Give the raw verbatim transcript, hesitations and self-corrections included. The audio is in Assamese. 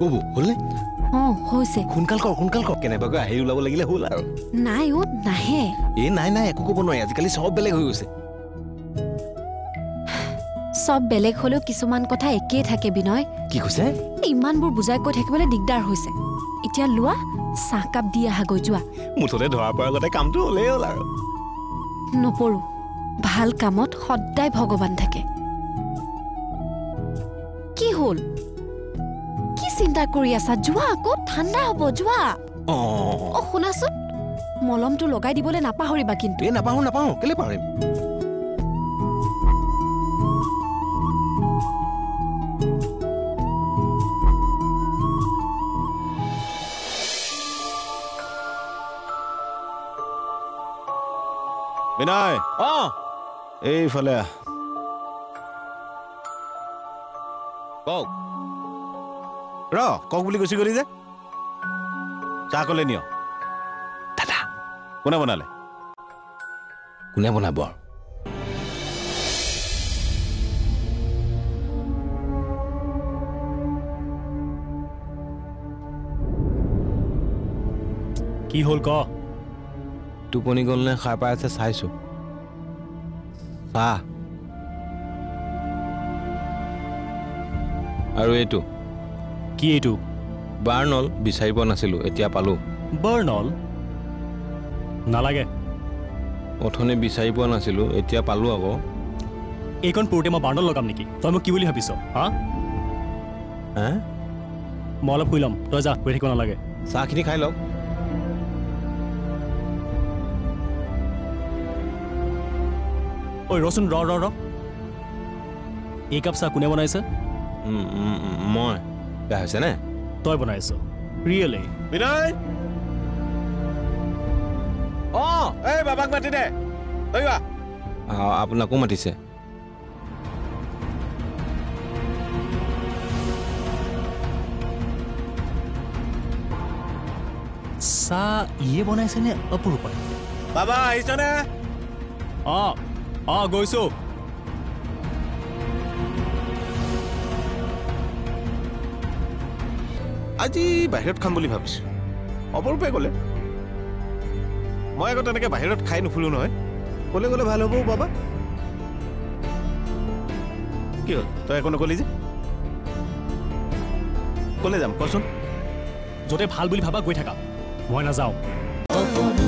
ওবো হলনে অ হৈছে খুনকাল কৰ খুনকাল কৰ কেনেবাকৈ আহি ওলাব লাগিলে হ'ল আৰু নাই ও নাহে এই নাই নাই একো ক'ব নোৱাৰি আজিকালি সব বেলেগ হৈ গৈছে সব বেলেগ হলেও কিছুমান কথা একেই থাকে বিনয় কি কৈছে ইমানবোৰ বুজাই কৈ থাকিবলৈ দিগদাৰ হৈছে এতিয়া লোৱা চাহ কাপ দি আহা গৈ যোৱা মুঠতে ধৰা পৰা আগতে কামটো হ'লেই হ'ল আৰু নপৰো ভাল কামত সদায় ভগৱান থাকে কি হ'ল কি চিন্তা কৰি আছা যোৱা আকৌ ঠাণ্ডা হ'ব যোৱা অ অ শুনাচোন মলমটো লগাই দিবলৈ নাপাহৰিবা কিন্তু এই নাপাহৰো নাপাহৰো কেলে পাহৰিম বিনয় অ এইফালে কওক ৰ কক বুলি গুচি গলি যে চাহ কলে নিয় দাদা কোনে বনালে কোনে বনাব কি হ'ল ক টোপনি গ'ল নে খাই পাই আছে চাইছো চাহ আৰু এইটো কি এইটো বাৰ্নল বিচাৰি পোৱা নাছিলো এতিয়া পালো বাৰ্নল নালাগে অথনি বিচাৰি পোৱা নাছিলো এতিয়া পালো আকৌ এইখন পৰোতে মই বাৰ্নল লগাম নেকি তই মোক কি বুলি ভাবিছ হা হে মই অলপ শুই ল'ম তই যা শুই থাকিব নালাগে চাহখিনি খাই লওক ঐ ৰচোন ৰ ৰ ৰ এই কাপ চাহ কোনে বনাইছে মই বেয়া হৈছে নে তই বনাইছ ৰিয়েলি বিনয় অ এই বাবাক মাতি দে তই আ আপোনাকো মাতিছে চাহ ইয়ে বনাইছে নে অপৰূপাই বাবা আহিছনে অ অ গৈছো আজি বাহিৰত খাম বুলি ভাবিছো অপৰূপে ক'লে মই আকৌ তেনেকৈ বাহিৰত খাই নুফুলো নহয় ক'লে গ'লে ভাল হ'ব বাবা কি হ'ল তই একো নকলি যে ক'লে যাম কচোন য'তে ভাল বুলি ভাবা গৈ থাকা মই নাযাওঁ